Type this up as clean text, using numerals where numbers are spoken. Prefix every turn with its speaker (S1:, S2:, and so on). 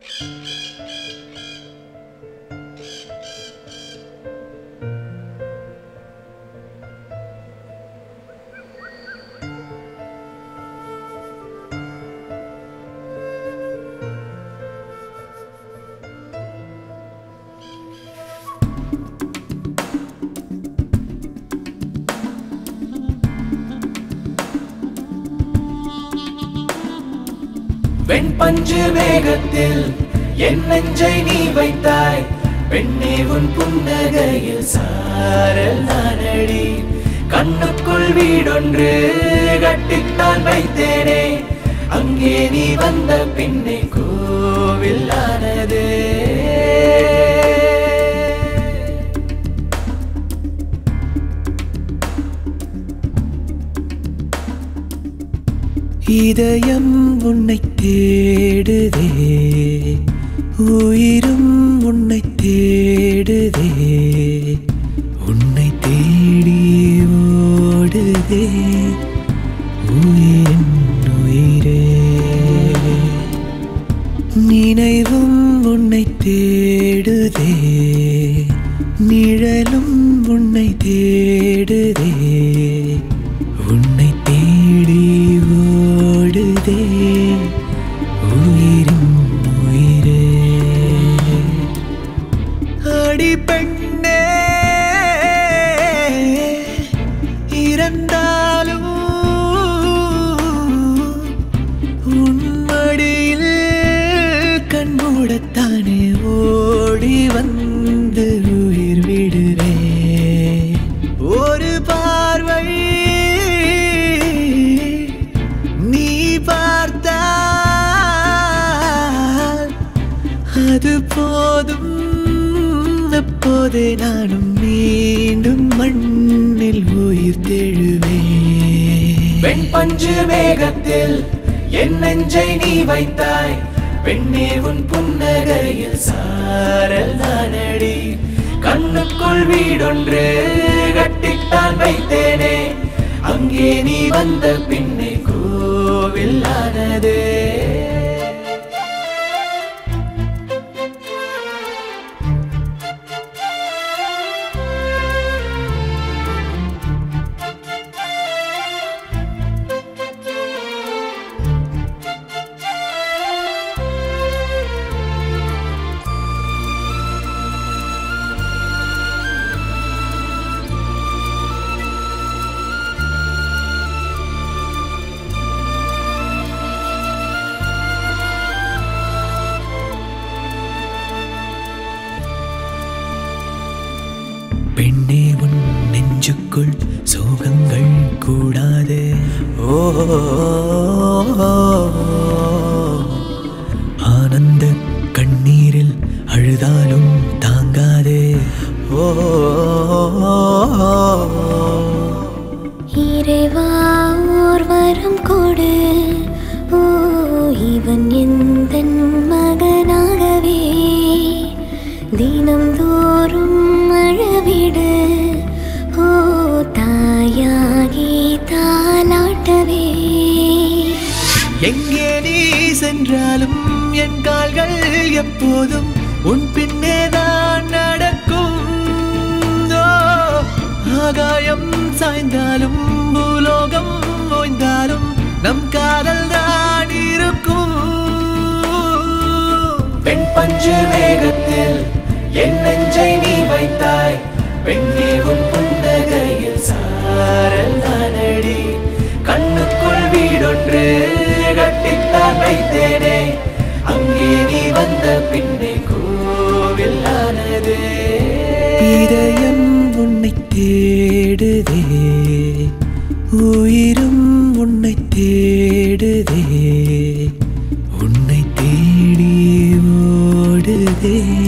S1: வெண்பஞ்சு மேகத்தில் என் நெஞ்சை நீ வைத்தாய் பெண்ணே உன் புன்னகையில் சாரல் நானடி கண்ணுக்குள் வீடொன்று கட்டித்தான் வைத்தேனே அங்கே நீ வந்த பின்னே கோவில் ஆனதே இதயம் உன்னை தேடுதே உயிரும் உன்னை தேடுதே உன்னை தேடி ஓடுதே உயிரின் உயிரே நினைவும் உன்னை தேடுதே நிழலும் உன்னை தேடுதே உன்னை தேடி ஓடுதே உயிரின் உயிரே அடி பெண்ணே இறந்தாலும் உன் மடியில் கண்மூடத்தானே ஓடி வந்து உயிர் விடுவே ஒரு பார்வை நீ பார்த்தால் அது போதும் அப்போதே நானும் மீண்டும் மண்ணில் உயிர் தெழுவேன் வெண்பஞ்சு மேகத்தில் என் நெஞ்சை நீ வைத்தாய் பெண்ணே உன் புன்னகையில் சாரல் நானடி கண்ணுக்குள் வீடொன்று கட்டித்தான் வைத்தேனே அங்கே நீ வந்த பின்னே கோவில் ஆனதே பெண்ணே உன் நெஞ்சுக்குள் சோகங்கள் கூடாது ஓ ஆனந்த கண்ணீரில் அழுதாலும் தாங்காதே ஓ
S2: இறைவா ஓர் வரம் கொடு ஓ இவன் எந்தன் மகனாகவே தினம்தோறும் அழவிடு ஓ தாயாகி தாலாட்டவே
S1: எங்கே நீ சென்றாலும் என் கால்கள் எப்போதும் உன் பின்னேதான் நடக்கும் ஆகாயம் சாய்ந்தாலும் பூலோகம் ஓய்ந்தாலும் நம் காதல் தான் இருக்கும் வெண்பஞ்சு மேகத்தில் என் நெஞ்சை நீ வைத்தாய் பெண்ணே உன் புன்னகையில் சாரல் நானடி கண்ணுக்குள் வீடொன்று கட்டித்தான் வைத்தேனே அங்கே நீ வந்த பின்னே கோவில் ஆனதே இதயம் உன்னை தேடுதே உயிரும் உன்னை தேடுதே உன்னை தேடி ஓடுதே